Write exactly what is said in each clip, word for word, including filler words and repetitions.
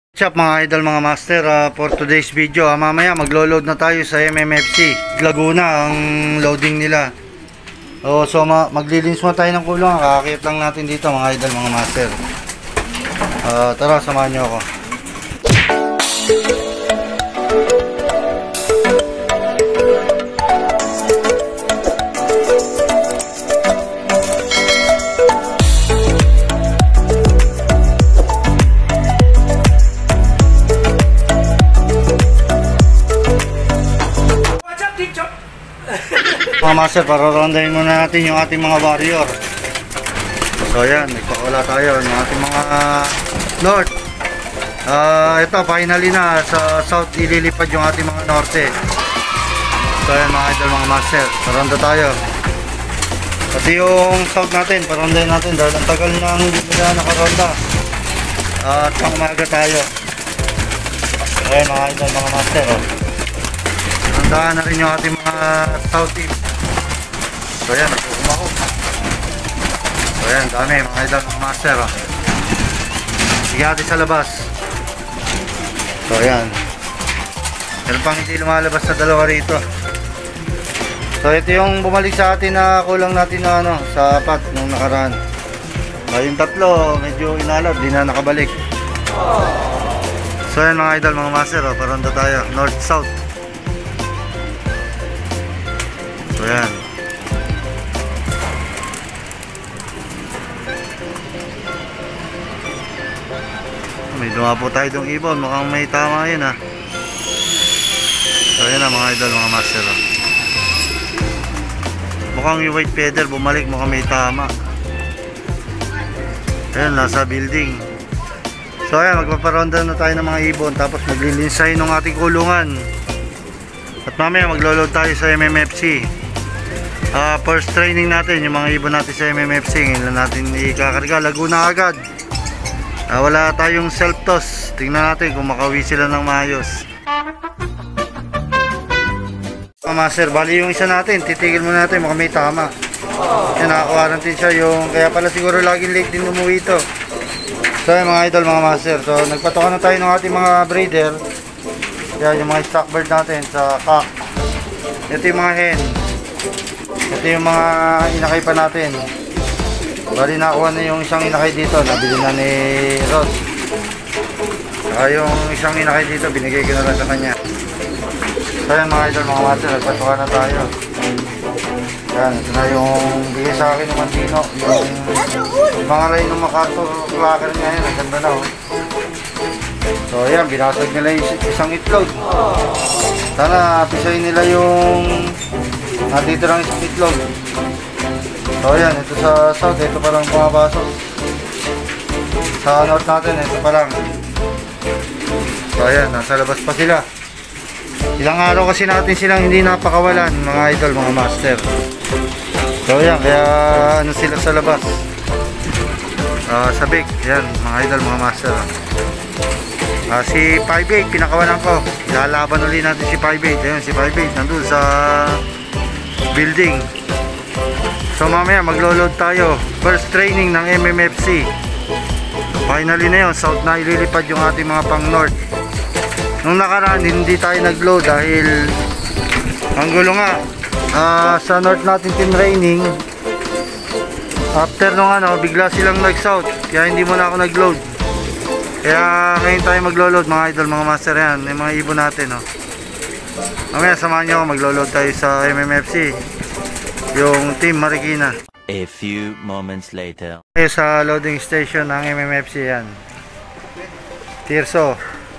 What's up mga idol, mga master, uh, for today's video, uh, mamaya maglo-load na tayo sa M M F C Laguna, ang loading nila. Oh, so ma maglilinis mo tayo ng kulong, kakakit lang natin dito mga idol, mga master. uh, Tara, samahan nyo ako. Mga master, pararondahin muna natin yung ating mga warrior. So yan, nagpakawala tayo ng ating mga north. uh, Ito, finally na sa south ililipad yung ating mga norte. So yan mga idol, mga master, paronda tayo. Pati yung south natin, parondahin natin dahil ang tagal na hindi nila nakaronda. uh, At pang umaga tayo. So yan mga idol, mga master, oh. Handaan na rin yung ating mga south team. So yan, nagkukumako. So yan, dami mga idol, mga master, oh. Sige natin sa labas. So yan, meron pang hindi lumalabas na dalawa rito. So ito yung bumalik sa atin na kulang natin na ano, sa apat nung nakaraan. uh, Yung tatlo medyo inalad, di na nakabalik. So yan mga idol, mga master, oh, paronda tayo, north south. So yan, may dumapo tayo dong ibon, mukhang may tama yun ha. So yan na mga idol, mga master, oh. Mukhang yung white feather bumalik, mukhang may tama. Ayan, nasa building. So ayan, magpaparonda na tayo ng mga ibon, tapos maglilinsay ng ating kulungan. At mamaya maglo-load tayo sa M M F C. Uh, first training natin, yung mga ibon natin sa M M F C, ngayon natin ikakarga. Laguna agad. uh, Wala tayong self-toss. Tingnan natin kung makawi sila ng maayos. uh, Master, bali yung isa natin, titigil muna natin, mukhang may tama. Yan, naka-quarantine siya yung, kaya pala siguro laging late din umuwi ito. So yan mga idol, mga master, so nagpatoka na tayo ng ating mga breeder. Yan yung mga stock bird natin sa cock. Ito yung mga hen. Ito yung mga inakay pa natin. Bali nakuha na yung isang inakay dito, nabili na ni Ross. Saka yung isang inakay dito, binigay ko na lang sa kanya. So yan mga idol, mga master, nagpatuka na tayo. Yan, ito na yung bigay sa akin ng Mantino. Yung, yung mga ray ng MacArthur clacker niya yan, ang ganda na, oh. So yan, binasag nila yung isang itlog. Sana pisayin nila yung nandito lang isang itlog. So yan, ito sa south, ito pa lang pumapasok. Sa north natin, ito pa lang. So yan, nasa labas pa sila. Ilang araw kasi natin silang hindi napakawalan, mga idol, mga master. So yan, kaya ano sila sa labas. uh, Sabik, yan, mga idol, mga master. Uh, si five eight, pinakawalan ko. Ilalaban ulit natin si five eight. Ayun, si five eight nandun sa building. So mamaya maglo-load tayo. First training ng M M F C. Finally na yun, south na ililipad yung ating mga pang north. Nung nakaraan hindi tayo nag-load dahil ang gulo nga, uh, sa north natin team training. After nung ano, bigla silang nag-south, kaya hindi mo na ako nag-load. Kaya ngayon tayo maglo-load mga idol, mga master, yan yung mga ibon natin, oh. Mamaya samahan nyo ako, maglo-load tayo sa M M F C, yung team Marikina. A few moments later. Tayo sa loading station ng M M F C, yan Tirso.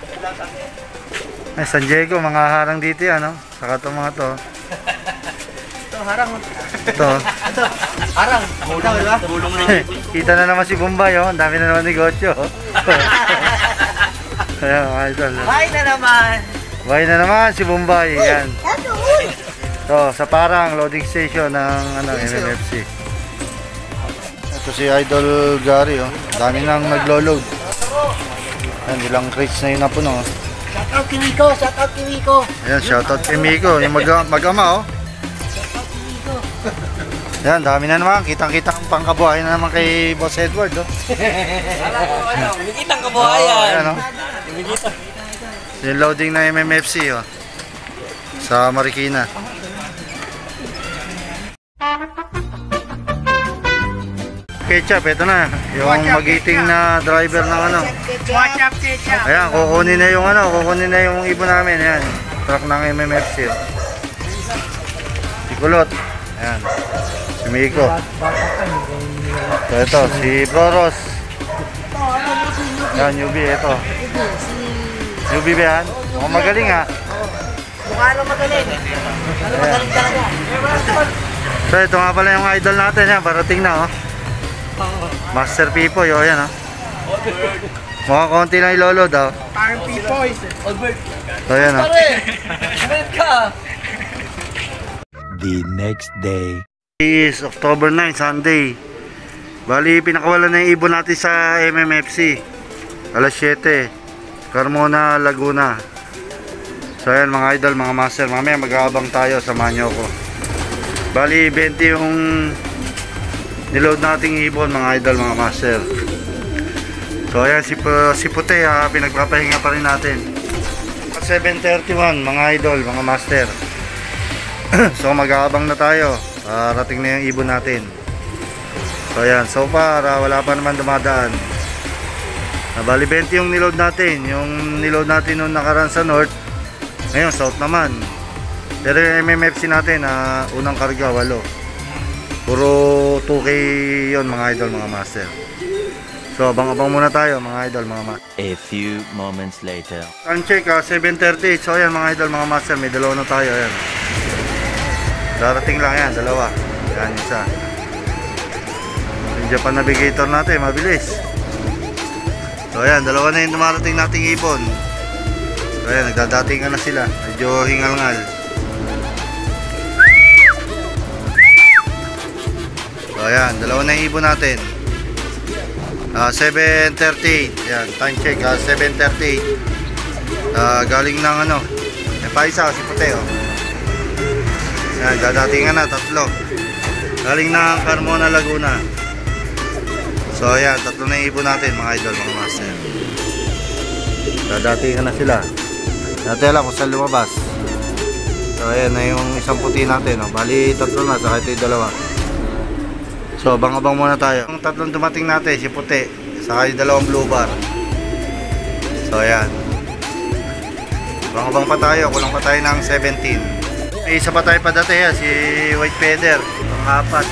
Ay, San Diego, mga harang dito yan, no? Saka itong mga to. Ito, harang. Ito. Ito, harang. Bulong na, bulong na. Kita na naman si Bombay, oh. Ang dami na naman negosyo. Ayan, mga idol. Bye na naman. Bye na naman si Bombay. Yan. So, sa parang loading station ng ano, M M F C. Ito si Idol Gary, oh. Dami nang naglo-load. Ayan, ilang crates na yun na puno, oh. Shoutout kay Miko, shoutout kay Miko. Ayan, shoutout kay Miko. Yung mag-ama, oh. Shoutout kay Miko. Yan, dami na naman. Kitang-kita ang pangkabuhay na naman kay Boss Edward, oh. Alam ko, ano, kumikitang kabuhayan. Oh, ayan, oh. Yung loading na M M F C oh. Sa Marikina. Ketchup, ito na. Yung magiting na driver ng ano. Watch up, ketchup. Ayan, kukunin na yung ano, kukunin na yung ibon namin. Ayan, truck ng M M F C. Oh. Si Kulot. Ayan. Si Miko. So, ito, si Broros. Ayan, Yubi, ito. Yubi ba yan? Mukhang magaling ha. Mukha lang magaling. Ano magaling talaga. So, ito nga pala yung idol natin. Yan, parating na oh. Master Pipoy, oh yan oh. Mukhang konti lang ilolo daw. Parang Pipoy. Albert. So, yan oh. Albert ka. The next day. Is October ninth, Sunday. Bali, pinakawalan na yung ibon natin sa M M F C. alas siyete. Carmona, Laguna. So ayan mga idol, mga master. Mamaya mag-aabang tayo, samahan nyo ako. Bali, twenty yung niload nating ibon mga idol, mga master. So ayan, si, si Puti ha, pinagpapahinga pa rin natin. seven thirty-one mga idol, mga master. So mag-aabang na tayo. Parating na yung ibon natin. So ayan, so far uh, wala pa naman dumadaan. uh, Bali twenty yung niload natin. Yung niload natin nung nakaraan sa north, ngayon south naman. Pero yung M M F C natin uh, unang karga walo. Puro two K yun mga idol, mga master. So abang-abang muna tayo mga idol, mga master. A few moments later. Time check uh, seven thirty. So ayan mga idol, mga master, may dalawa na tayo. Ayan, darating lang yan, dalawa. Yan, isa. Yung Japan Navigator natin, mabilis. So ayan, dalawa na yung dumarating nating ibon. So ayan, nagdadatingan na sila. Medyo hingal-ngal. So ayan, dalawa na yung ibon natin. uh, seven thirty. Ayan, time check uh, seven thirty. uh, Galing ng ano, may paisa si Puti oh. Ayan, dadatingan na, tatlo. Galing ng Carmona, Laguna. So ayan, tatlo na yung ibon natin mga idol, mga master. Dadatingan na sila. Natin alam kung saan lumabas. So ayan na yung isang puti natin oh. Bali tatlo na, saka ito yung dalawa. So abang-abang muna tayo. Yung tatlong dumating natin, si Puti, saka yung dalawang blue bar. So ayan, abang-abang pa tayo, kulang pa tayo ng seventeen. May isa pa tayo pa dati yan, si White Feather, pang-apat.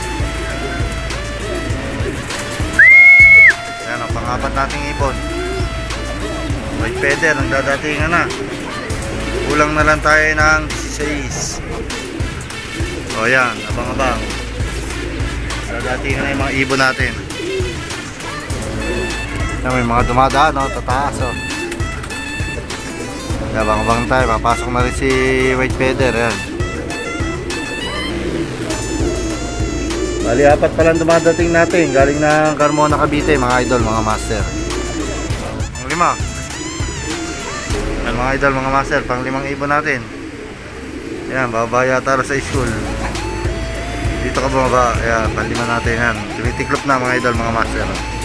Ayan, ang pang-apat nating ibon. White Feather, nagdadatingan na. Kulang na lang tayo ng six. O ayan, abang-abang. Nagdadatingan na yung mga ibon natin. Ayan, may mga dumadaan, no? Tataas, o. Abang-abang tayo, papasok na rin si White Feather. Ayan. Bali, apat pa lang dumadating natin. Galing ng Carmona, Cavite, mga idol, mga master. Pang lima. Ayan, mga idol, mga master, pang limang ibon natin. Ayan, bababa yata sa school. Dito ka bumaba. Ayan, pang lima natin. Ayan, tumitiklop na mga idol, mga master.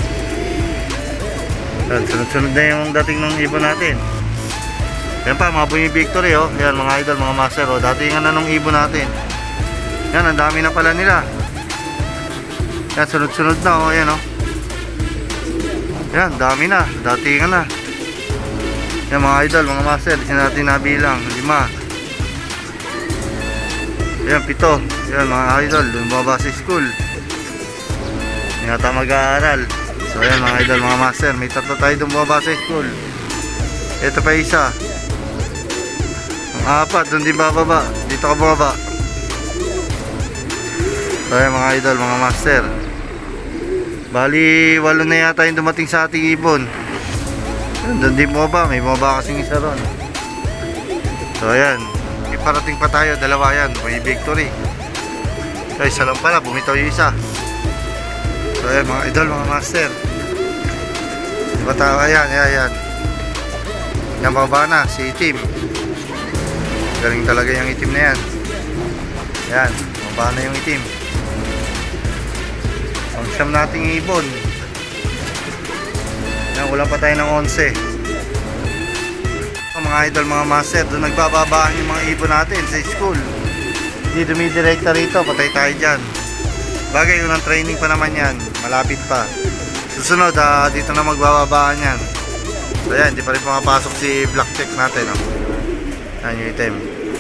Ayan, sunod-sunod na yung dating ng ibon natin. Ayan pa, mga Bumi Victory oh. Ayan mga idol, mga master oh. Datingan na nung ibon natin. Ayan, ang dami na pala nila. Ayan, sunod-sunod na oh. Ayan oh. Ayan, dami na. Datingan na. Ayan mga idol, mga master, hindi natin nabilang. Lima. Ayan, pito. Ayan mga idol, lumabas sa school. Hindi nata mag-aaral. So ayan mga idol, mga master, may tatlo tayo lumabas sa school. Ito pa isa. Apat, doon din bababa. Dito ka bababa. So ayan mga idol, mga master. Bali, walo na yata yung dumating sa ating ibon. Doon din bababa, may bababa kasing isa ron. So ayan, iparating pa tayo, dalawa yan. May Victory. So isa lang pala, bumitaw yung isa. So ayan mga idol, mga master. Diba tayo, ayan, ayan, ayan. Yan bababa na, si itim. Galing talaga yung itim na yan. Ayan, bababa na yung itim. Ang siyam nating ibon. Yan, ulang pa tayo ng onse. Mga mga idol, mga master. Doon nagbababaan yung mga ibon natin sa school. Hindi dumidirekta rito, patay tayo dyan. Bagay, unang training pa naman yan. Malapit pa. Susunod, ah, dito na magbababaan yan. So yan, hindi pa rin pumapasok si black check natin. Oh. Yan yung item.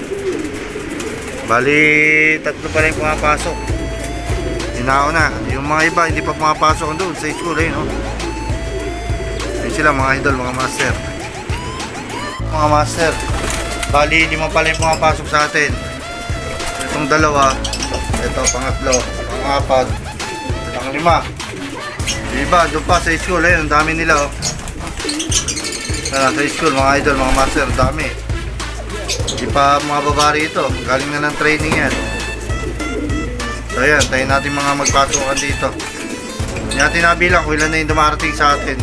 Bali, tatlo pa rin pumapasok. Hinao na. Yung mga iba, hindi pa pumapasok doon sa school. Ayun, oh. Ayun sila, mga idol, mga master. Mga master. Bali, lima pa rin pumapasok sa atin. Itong dalawa. Ito, pangatlo. Pang-apat. Pang-lima. Diba, doon pa sa school. Ayun, ang dami nila, oh. Sa school, mga idol, mga master, dami. Hindi pa mga babari ito. Galing na ng training yan. So ayan, tayo natin mga magpasukan dito. Hindi natin nabilang kung ilan na yung dumarating sa atin.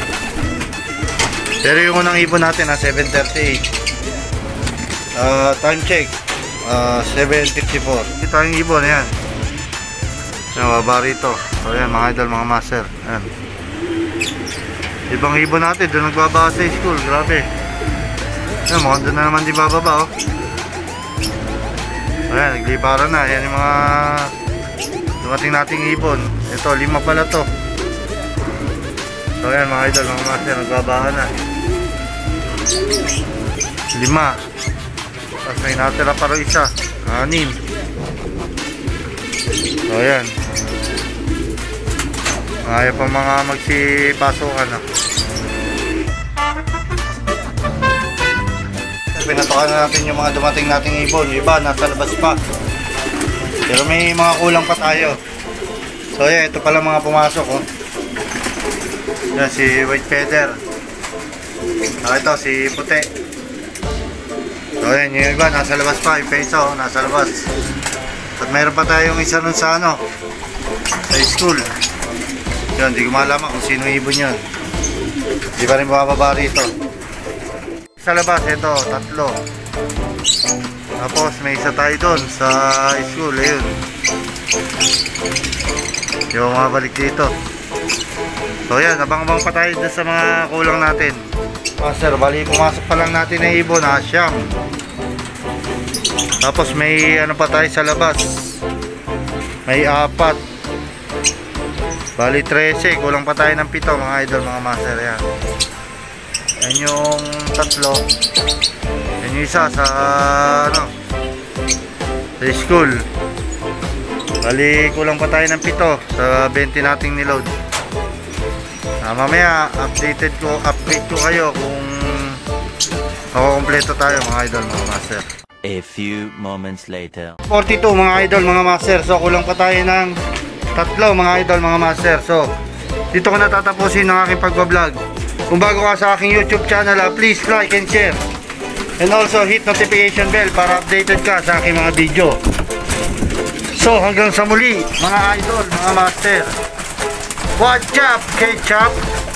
Pero yung unang ibon natin na seven thirty-eight. uh, Time check uh, seven fifty-four. Ito yung ibon, ayan. Ayan, babari ito. So ayan, mga idol, mga master. Ayan. Ibang ibon natin, doon nagbaba sa school. Grabe. Ayan, mukhang doon na naman di bababa, oh. Ayan, nagliparan na. Ayan yung mga dumating nating ibon. Ito, lima pala to. So ayan, mga idol, mga master, nagbabahan na. Lima. Tapos may natira pa rin isa. Anim. So ayan. Ayaw pa mga magsipasukan na. Pinatokan na natin yung mga dumating nating ibon. Yung iba, nasa labas pa. Pero may mga kulang pa tayo. So ayan, ito pala mga pumasok, oh. Yan, si white feather. Ah, ito, si puti. So ayan, yung iba, nasa labas pa. Yung peso, oh, nasa labas. At mayroon pa tayong isa nun sa ano, sa school. Yun, hindi ko malaman kung sino ibon yun. Hindi pa rin bababa rito. Sa labas, ito, tatlo. Tapos may isa tayo doon sa school, ayun. Yung mga balik dito. So yan, abang-abang pa tayo doon sa mga kulang natin. Master, bali pumasok pa lang natin na ibon, ha, siyam. Tapos may ano pa tayo sa labas. May apat. Bali trese, kulang pa tayo ng pito, mga idol, mga master. Yan. Yan yung tatlo. Yan yung isa sa ano, sa school. Bali kulang pa tayo ng pito sa twenty nating niload. Ah, mamaya updated ko, update ko kayo kung makukompleto tayo, mga idol, mga master. A few moments later. forty-two, mga idol, mga master. So kulang pa tayo ng tatlo, mga idol, mga master. So dito ko natatapusin ang aking pagbablog. Kung bago ka sa aking YouTube channel, ah, please like and share. And also hit notification bell para updated ka sa aking mga video. So hanggang sa muli, mga idol, mga master. What's up, ketchup?